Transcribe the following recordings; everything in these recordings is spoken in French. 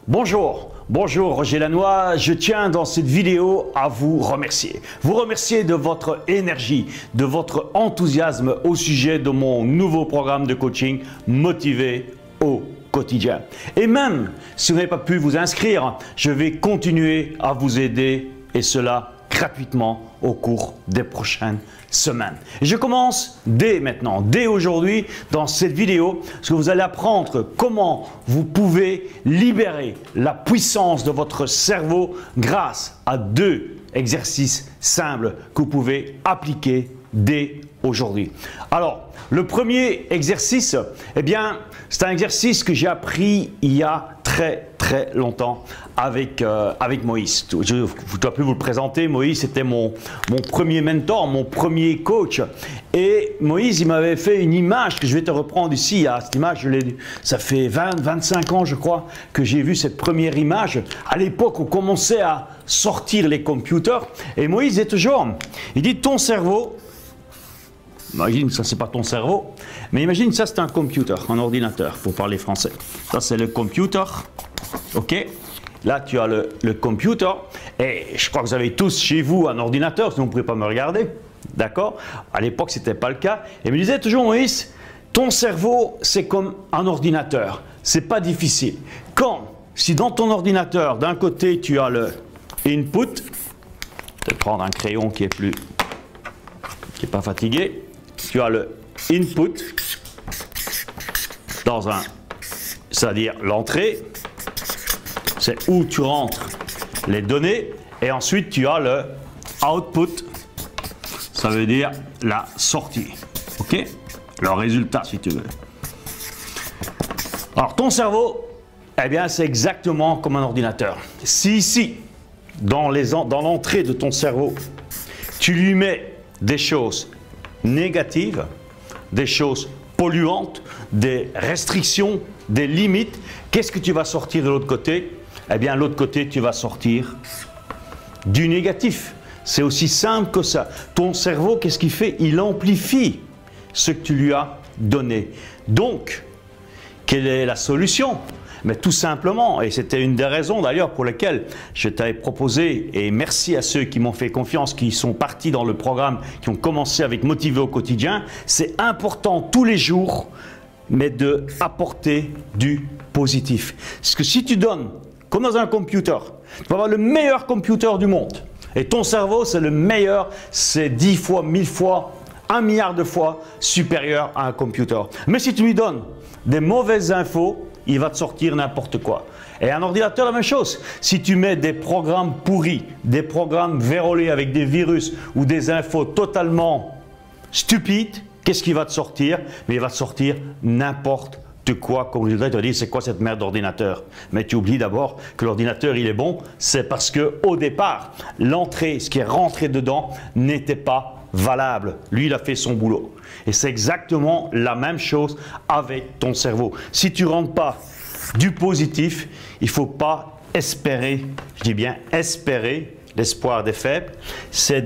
Bonjour, bonjour Roger Lannoy, je tiens dans cette vidéo à vous remercier. Vous remercier de votre énergie, de votre enthousiasme au sujet de mon nouveau programme de coaching Motivé au quotidien. Et même si vous n'avez pas pu vous inscrire, je vais continuer à vous aider et cela gratuitement au cours des prochaines semaines. Et je commence dès maintenant, dès aujourd'hui, dans cette vidéo, parce que vous allez apprendre comment vous pouvez libérer la puissance de votre cerveau grâce à 2 exercices simples que vous pouvez appliquer dès aujourd'hui. Alors, le premier exercice, eh bien, c'est un exercice que j'ai appris il y a très longtemps avec Moïse. Je ne dois plus vous le présenter. Moïse était mon premier mentor, mon premier coach. Et Moïse, il m'avait fait une image que je vais te reprendre ici. Cette image, ça fait 25 ans, je crois, que j'ai vu cette première image. À l'époque, on commençait à sortir les computers. Et Moïse est toujours, il dit, ton cerveau, imagine, ça c'est pas ton cerveau, mais imagine ça c'est un computer, un ordinateur, pour parler français. Ça c'est le computer, ok? Là tu as le computer, et je crois que vous avez tous chez vous un ordinateur, sinon vous ne pouvez pas me regarder, d'accord? À l'époque c'était pas le cas, et il me disait toujours Moïse, ton cerveau c'est comme un ordinateur, c'est pas difficile. Si dans ton ordinateur, d'un côté tu as le input, je vais prendre un crayon qui est pas fatigué, tu as le input c'est-à-dire l'entrée, c'est où tu rentres les données, et ensuite tu as le output, ça veut dire la sortie, ok? Le résultat si tu veux. Alors ton cerveau, eh bien c'est exactement comme un ordinateur. Si ici, dans l'entrée de ton cerveau, tu lui mets des choses négatives, des choses polluantes, des restrictions, des limites, qu'est-ce que tu vas sortir de l'autre côté? Eh bien, de l'autre côté, tu vas sortir du négatif. C'est aussi simple que ça. Ton cerveau, qu'est-ce qu'il fait? Il amplifie ce que tu lui as donné. Donc, quelle est la solution? Mais tout simplement, et c'était une des raisons d'ailleurs pour lesquelles je t'avais proposé, et merci à ceux qui m'ont fait confiance, qui sont partis dans le programme, qui ont commencé avec Motivé au quotidien, c'est important tous les jours, mais de apporter du positif. Parce que si tu donnes, comme dans un computer, tu vas avoir le meilleur computer du monde, et ton cerveau c'est le meilleur, c'est 10 fois, 1000 fois, 1 milliard de fois supérieur à un computer. Mais si tu lui donnes des mauvaises infos, il va te sortir n'importe quoi. Et un ordinateur, la même chose. Si tu mets des programmes pourris, des programmes vérolés avec des virus ou des infos totalement stupides, qu'est-ce qui va te sortir? Mais il va te sortir n'importe quoi. Comme résultat, il te dit, c'est quoi cette merde d'ordinateur? Mais tu oublies d'abord que l'ordinateur, il est bon. C'est parce qu'au départ, l'entrée, ce qui est rentré dedans, n'était pas valable. Lui, il a fait son boulot. Et c'est exactement la même chose avec ton cerveau. Si tu ne rentres pas du positif, il ne faut pas espérer, je dis bien espérer, l'espoir des faibles, c'est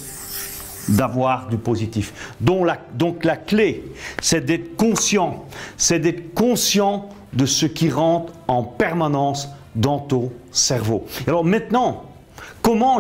d'avoir du positif. Donc la clé, c'est d'être conscient. C'est d'être conscient de ce qui rentre en permanence dans ton cerveau. Et alors maintenant, comment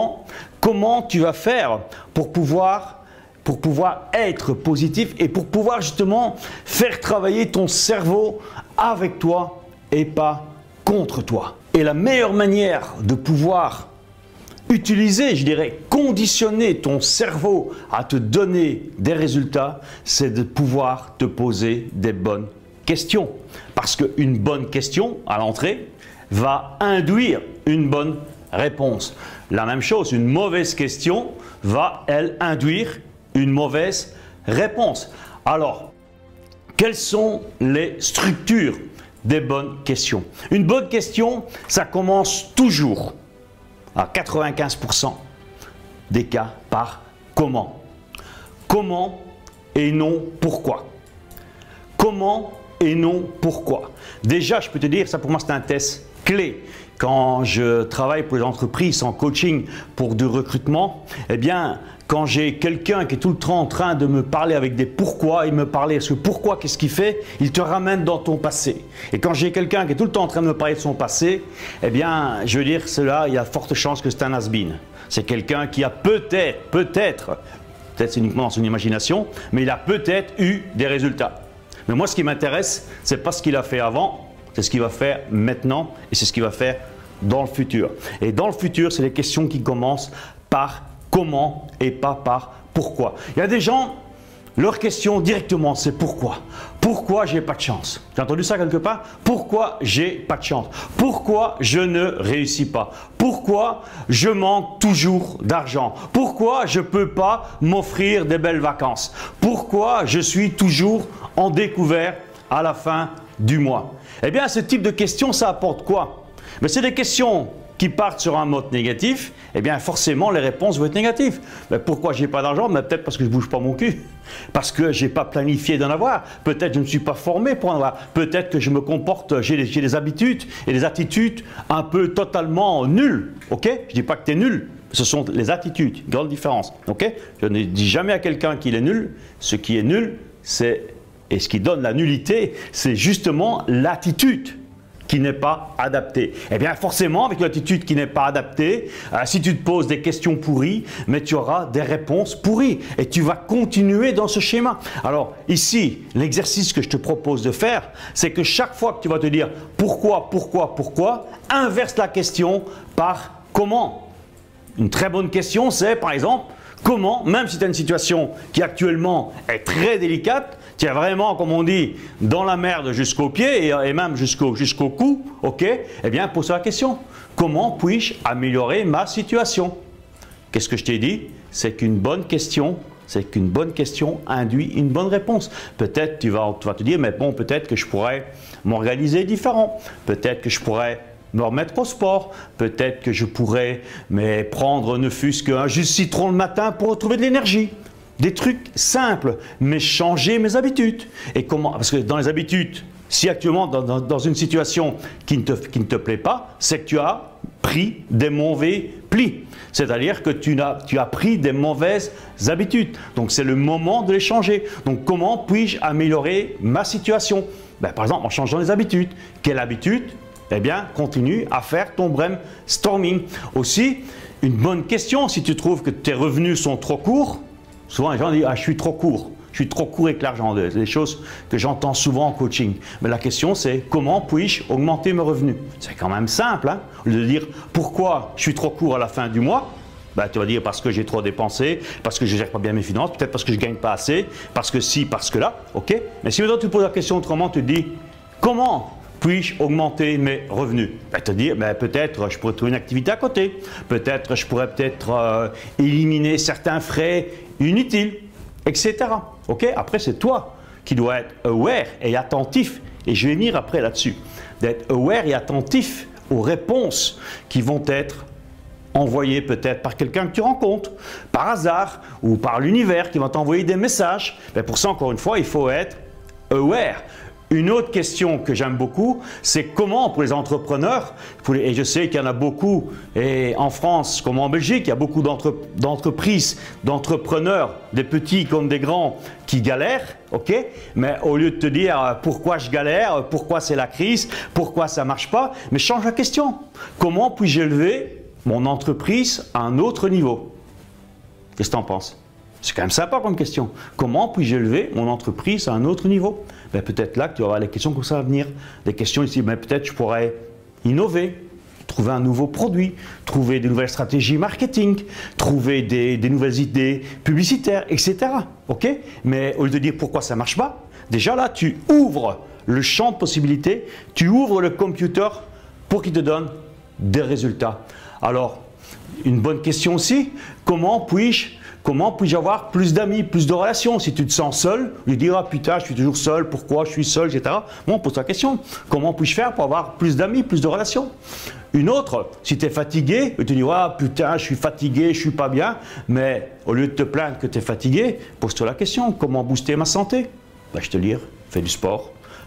tu vas faire pour pouvoir être positif et pour pouvoir justement faire travailler ton cerveau avec toi et pas contre toi? Et la meilleure manière de pouvoir utiliser, je dirais, conditionner ton cerveau à te donner des résultats, c'est de pouvoir te poser des bonnes questions. Parce qu'une bonne question à l'entrée va induire une bonne réponse. La même chose, une mauvaise question va, elle, induire une mauvaise réponse. Alors, quelles sont les structures des bonnes questions? Une bonne question, ça commence toujours, à 95% des cas, par comment. Comment et non pourquoi. Comment et non pourquoi. Déjà, je peux te dire, ça pour moi c'est un test clé quand je travaille pour les entreprises en coaching pour du recrutement. Eh bien, quand j'ai quelqu'un qui est tout le temps en train de me parler avec des pourquoi, il me parlait, parce que pourquoi, qu'est-ce qu'il fait? Il te ramène dans ton passé. Et quand j'ai quelqu'un qui est tout le temps en train de me parler de son passé, eh bien, je veux dire, cela, il y a forte chance que c'est un has-been. C'est quelqu'un qui a peut-être c'est uniquement dans son imagination, mais il a peut-être eu des résultats. Mais moi, ce qui m'intéresse, c'est pas ce qu'il a fait avant, c'est ce qu'il va faire maintenant et c'est ce qu'il va faire dans le futur. Et dans le futur, c'est les questions qui commencent par comment et pas par pourquoi. Il y a des gens, leur question directement, c'est pourquoi. Pourquoi j'ai pas de chance? J'ai entendu ça quelque part? Pourquoi j'ai pas de chance? Pourquoi je ne réussis pas? Pourquoi je manque toujours d'argent? Pourquoi je ne peux pas m'offrir des belles vacances? Pourquoi je suis toujours en découvert à la fin du mois? Eh bien, ce type de questions, ça apporte quoi? Mais c'est des questions qui partent sur un mode négatif, eh bien forcément les réponses vont être négatives. Mais pourquoi j'ai pas d'argent? Peut-être parce que je ne bouge pas mon cul, parce que je n'ai pas planifié d'en avoir, peut-être je ne me suis pas formé pour en avoir, peut-être que je me comporte, j'ai des habitudes et des attitudes un peu totalement nulles. Ok? Je ne dis pas que tu es nul, ce sont les attitudes, grande différence. Ok? Je ne dis jamais à quelqu'un qu'il est nul, ce qui est nul, et ce qui donne la nullité, c'est justement l'attitude qui n'est pas adaptée. Eh bien forcément, avec l'attitude qui n'est pas adaptée, si tu te poses des questions pourries, mais tu auras des réponses pourries et tu vas continuer dans ce schéma. Alors ici, l'exercice que je te propose de faire, c'est que chaque fois que tu vas te dire pourquoi, inverse la question par comment. Une très bonne question, c'est par exemple, comment, même si tu as une situation qui actuellement est très délicate, tu es vraiment, comme on dit, dans la merde jusqu'aux pieds et même jusqu'au cou, ok? Eh bien, pose-toi la question. Comment puis-je améliorer ma situation? Qu'est-ce que je t'ai dit? C'est qu'une bonne question induit une bonne réponse. Peut-être tu vas te dire, mais bon, peut-être que je pourrais m'organiser différent. Peut-être que je pourrais me remettre au sport, peut-être que je pourrais prendre ne fût-ce qu'un jus de citron le matin pour retrouver de l'énergie. Des trucs simples, mais changer mes habitudes. Et comment? Parce que dans les habitudes, si actuellement dans une situation qui ne te plaît pas, c'est que tu as pris des mauvais plis. C'est-à-dire que tu as pris des mauvaises habitudes. Donc c'est le moment de les changer. Donc comment puis-je améliorer ma situation? Par exemple en changeant les habitudes. Quelle habitude? Eh bien, continue à faire ton brainstorming. Aussi, une bonne question, si tu trouves que tes revenus sont trop courts, souvent les gens disent « Ah, je suis trop court avec l'argent ». C'est des choses que j'entends souvent en coaching. Mais la question, c'est « Comment puis-je augmenter mes revenus ?» C'est quand même simple, hein. Au lieu de dire « Pourquoi je suis trop court à la fin du mois ?» Tu vas dire parce que j'ai trop dépensé, parce que je ne gère pas bien mes finances, peut-être parce que je ne gagne pas assez, parce que si, parce que là, ok. Mais si maintenant tu poses la question autrement, tu te dis « Comment puis-je augmenter mes revenus ?» Te dire, peut-être je pourrais trouver une activité à côté, peut-être je pourrais éliminer certains frais inutiles, etc. Ok? Après, c'est toi qui dois être aware et attentif, et je vais venir après là-dessus, d'être aware et attentif aux réponses qui vont être envoyées peut-être par quelqu'un que tu rencontres, par hasard, ou par l'univers qui va t'envoyer des messages. Pour ça, encore une fois, il faut être aware. Une autre question que j'aime beaucoup, c'est comment pour les entrepreneurs, et je sais qu'il y en a beaucoup, et en France comme en Belgique, il y a beaucoup d'entreprises, d'entrepreneurs, des petits comme des grands, qui galèrent, ok? Mais au lieu de te dire pourquoi je galère, pourquoi c'est la crise, pourquoi ça ne marche pas, mais change la question. Comment puis-je élever mon entreprise à un autre niveau? Qu'est-ce que tu en penses? C'est quand même sympa comme question. Comment puis-je élever mon entreprise à un autre niveau? Peut-être là que tu vas avoir les questions comme ça à venir. Des questions ici, peut-être je pourrais innover, trouver un nouveau produit, trouver de nouvelles stratégies marketing, trouver des nouvelles idées publicitaires, etc. Ok? Mais au lieu de dire pourquoi ça ne marche pas, déjà là, tu ouvres le champ de possibilités, tu ouvres le computer pour qu'il te donne des résultats. Alors, une bonne question aussi, comment puis-je avoir plus d'amis, plus de relations? Si tu te sens seul, lui dire « Ah putain, je suis toujours seul, pourquoi je suis seul, etc. » Bon, pose la question. Comment puis-je faire pour avoir plus d'amis, plus de relations? Une autre, si tu es fatigué, tu te dis « Ah putain, je suis fatigué, je suis pas bien. » Mais au lieu de te plaindre que tu es fatigué, pose-toi la question. Comment booster ma santé? Je te dire, fais du sport,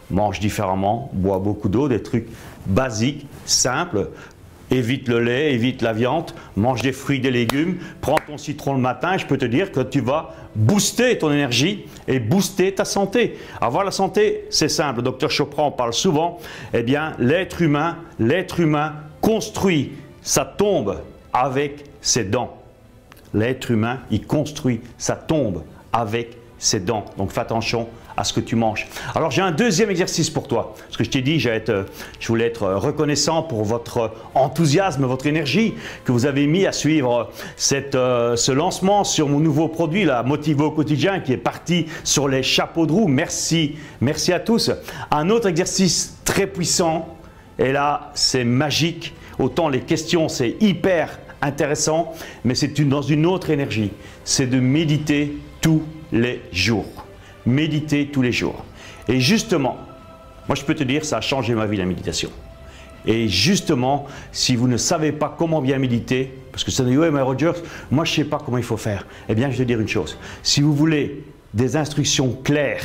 mange différemment, bois beaucoup d'eau, des trucs basiques, simples. Évite le lait, évite la viande, mange des fruits, des légumes, prends ton citron le matin, je peux te dire que tu vas booster ton énergie et booster ta santé. Avoir la santé, c'est simple, le docteur Chopra en parle souvent. Eh bien, l'être humain construit sa tombe avec ses dents. L'être humain, il construit sa tombe avec ses dents. Donc fais attention à ce que tu manges. Alors j'ai un deuxième exercice pour toi. Parce que je t'ai dit, je voulais être reconnaissant pour votre enthousiasme, votre énergie que vous avez mis à suivre ce lancement sur mon nouveau produit, la Motivé au quotidien, qui est parti sur les chapeaux de roue. Merci, merci à tous. Un autre exercice très puissant, et là c'est magique. Autant les questions c'est hyper intéressant, mais c'est dans une autre énergie. C'est de méditer tous les jours. Méditer tous les jours. Et justement, moi je peux te dire, ça a changé ma vie la méditation. Et justement, si vous ne savez pas comment bien méditer, parce que ça dit, ouais mais Roger, moi je ne sais pas comment il faut faire. Eh bien je vais te dire une chose, si vous voulez des instructions claires,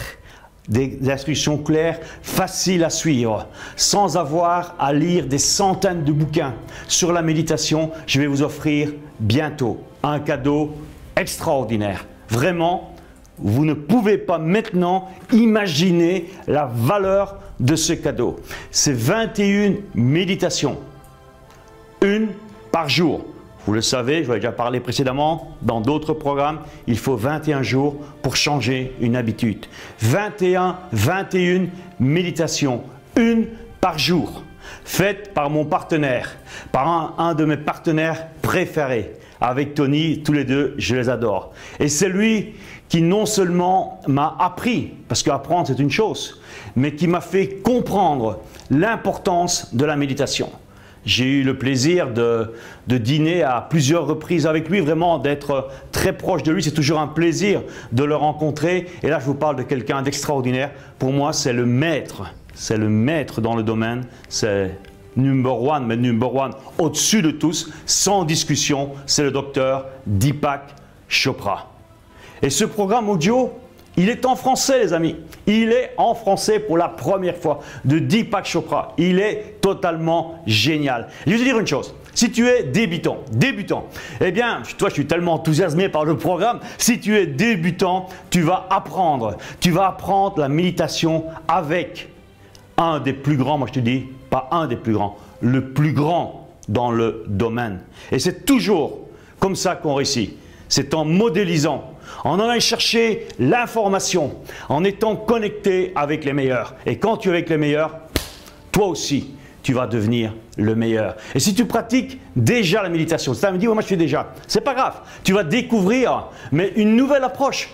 faciles à suivre, sans avoir à lire des centaines de bouquins sur la méditation, je vais vous offrir bientôt un cadeau extraordinaire. Vraiment, vous ne pouvez pas maintenant imaginer la valeur de ce cadeau. C'est 21 méditations, une par jour. Vous le savez, je vous ai déjà parlé précédemment, dans d'autres programmes, il faut 21 jours pour changer une habitude. 21 méditations, une par jour, faites par mon partenaire, par un de mes partenaires préférés. Avec Tony, tous les deux, je les adore. Et c'est lui qui non seulement m'a appris, parce qu'apprendre c'est une chose, mais qui m'a fait comprendre l'importance de la méditation. J'ai eu le plaisir de dîner à plusieurs reprises avec lui, vraiment d'être très proche de lui. C'est toujours un plaisir de le rencontrer. Et là, je vous parle de quelqu'un d'extraordinaire. Pour moi, c'est le maître. C'est le maître dans le domaine. C'est number one, mais number one au-dessus de tous, sans discussion. C'est le docteur Deepak Chopra. Et ce programme audio, il est en français, les amis. Il est en français pour la première fois, de Deepak Chopra. Il est totalement génial. Je vais te dire une chose. Si tu es débutant, eh bien, toi, je suis tellement enthousiasmé par le programme. Si tu es débutant, tu vas apprendre la méditation avec un des plus grands, moi je te dis, pas un des plus grands, le plus grand dans le domaine. Et c'est toujours comme ça qu'on réussit. C'est en modélisant, en allant chercher l'information, en étant connecté avec les meilleurs. Et quand tu es avec les meilleurs, toi aussi, tu vas devenir le meilleur. Et si tu pratiques déjà la méditation, ça me dit, moi je fais déjà, c'est pas grave. Tu vas découvrir, mais une nouvelle approche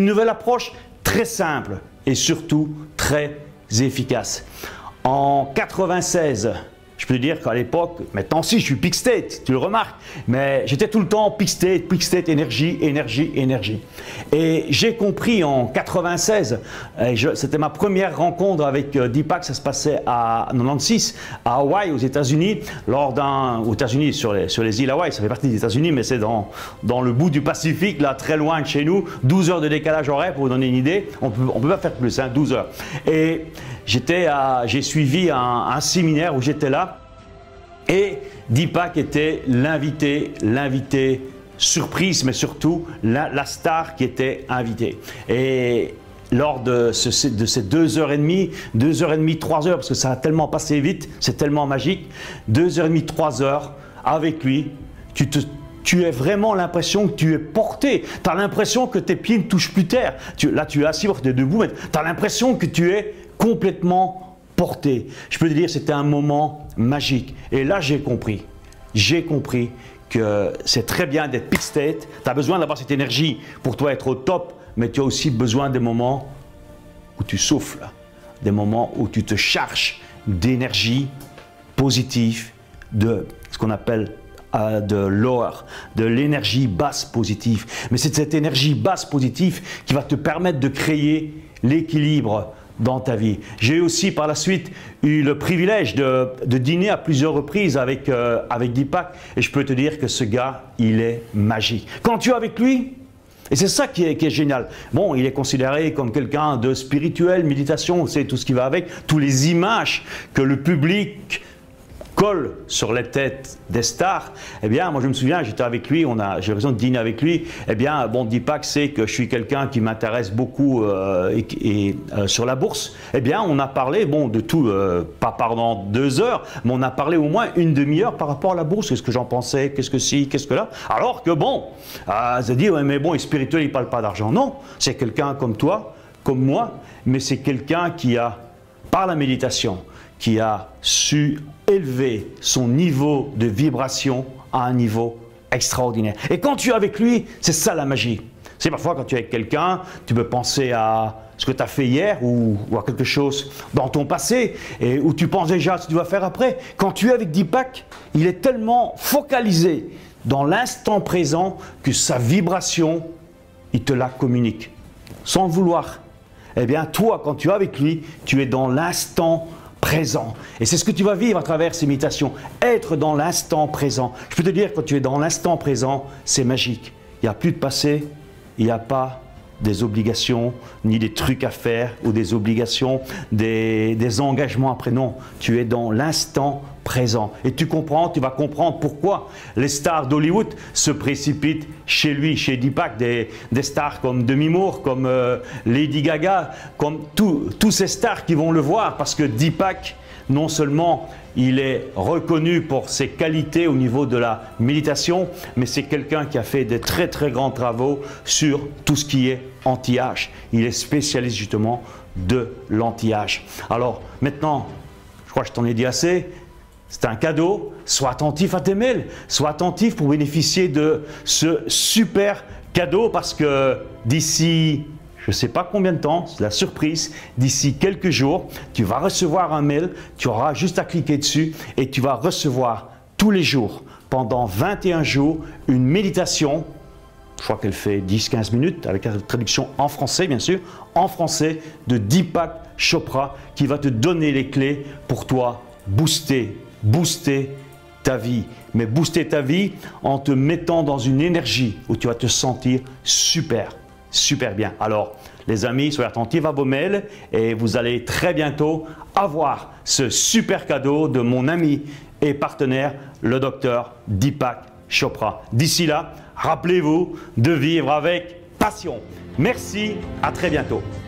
très simple et surtout très efficace. En 96, je peux te dire qu'à l'époque, maintenant si je suis peak state, tu le remarques, mais j'étais tout le temps peak state, énergie. Et j'ai compris en 96, c'était ma première rencontre avec Deepak, ça se passait en 96 à Hawaï, aux États-Unis, aux États-Unis sur les îles Hawaï, ça fait partie des États-Unis, mais c'est dans le bout du Pacifique, là très loin de chez nous, 12 heures de décalage horaire pour vous donner une idée, on peut pas faire plus, 12 heures. Et j'ai suivi un séminaire où j'étais là et Deepak était l'invité surprise, mais surtout la star qui était invitée. Et lors de ces 2h30, 3 heures, parce que ça a tellement passé vite, c'est tellement magique, 2h30, 3 heures avec lui, tu as vraiment l'impression que tu es porté. Tu as l'impression que tes pieds ne touchent plus terre. Là, tu es assis, tu es debout, mais tu as l'impression que tu es complètement porté. Je peux te dire, c'était un moment magique. Et là, j'ai compris que c'est très bien d'être peak state. Tu as besoin d'avoir cette énergie pour toi être au top, mais tu as aussi besoin des moments où tu souffles, des moments où tu te charges d'énergie positive, de ce qu'on appelle de lower, de l'énergie basse positive. Mais c'est cette énergie basse positive qui va te permettre de créer l'équilibre dans ta vie. J'ai aussi par la suite eu le privilège de dîner à plusieurs reprises avec Deepak et je peux te dire que ce gars, il est magique. Quand tu es avec lui, Et c'est ça qui est génial. Bon, il est considéré comme quelqu'un de spirituel, méditation, c'est tout ce qui va avec, toutes les images que le public colle sur les têtes des stars. Eh bien, moi je me souviens, j'étais avec lui, j'ai l'occasion de dîner avec lui. Eh bien, bon, Deepak sait que je suis quelqu'un qui m'intéresse beaucoup sur la bourse. Eh bien, on a parlé, bon, de tout, pas pendant 2 heures, mais on a parlé au moins une demi-heure par rapport à la bourse. Qu'est-ce que j'en pensais, qu'est-ce que si, qu'est-ce que là. Alors que bon, ça dit, ouais, mais bon, il est spirituel, il ne parle pas d'argent. Non, c'est quelqu'un comme toi, comme moi, mais c'est quelqu'un qui a, par la méditation, qui a su élever son niveau de vibration à un niveau extraordinaire. Et quand tu es avec lui, c'est ça la magie. C'est parfois quand tu es avec quelqu'un, tu peux penser à ce que tu as fait hier ou à quelque chose dans ton passé et où tu penses déjà à ce que tu vas faire après. Quand tu es avec Deepak, il est tellement focalisé dans l'instant présent que sa vibration, il te la communique sans le vouloir. Eh bien, toi, quand tu es avec lui, tu es dans l'instant présent. Et c'est ce que tu vas vivre à travers ces méditations. Être dans l'instant présent. Je peux te dire, quand tu es dans l'instant présent, c'est magique. Il n'y a plus de passé, il n'y a pas des obligations, ni des trucs à faire, ou des obligations, des engagements après. Non, tu es dans l'instant présent. Et tu comprends, tu vas comprendre pourquoi les stars d'Hollywood se précipitent chez lui, chez Deepak, des stars comme Demi Moore, comme Lady Gaga, comme tous ces stars qui vont le voir, parce que Deepak, non seulement il est reconnu pour ses qualités au niveau de la méditation, mais c'est quelqu'un qui a fait des très très grands travaux sur tout ce qui est anti-âge. Il est spécialiste justement de l'anti-âge. Alors maintenant, je crois que je t'en ai dit assez. C'est un cadeau, sois attentif à tes mails, sois attentif pour bénéficier de ce super cadeau parce que d'ici, je ne sais pas combien de temps, c'est la surprise, d'ici quelques jours, tu vas recevoir un mail, tu auras juste à cliquer dessus et tu vas recevoir tous les jours, pendant 21 jours, une méditation. Je crois qu'elle fait 10-15 minutes avec la traduction en français, bien sûr, en français de Deepak Chopra qui va te donner les clés pour toi booster ta vie, mais booster ta vie en te mettant dans une énergie où tu vas te sentir super bien. Alors, les amis, soyez attentifs à vos mails et vous allez très bientôt avoir ce super cadeau de mon ami et partenaire, le docteur Deepak Chopra. D'ici là, rappelez-vous de vivre avec passion. Merci, à très bientôt.